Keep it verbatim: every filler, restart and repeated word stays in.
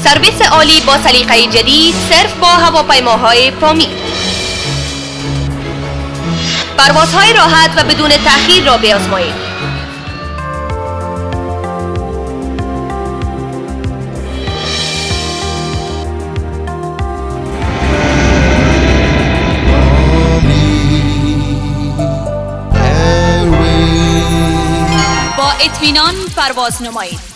سرویس عالی با سلیقه جدید صرف با هواپیماهای پامی. پروازهای راحت و بدون تأخیر را بیازمایید. با اطمینان پرواز نمایید.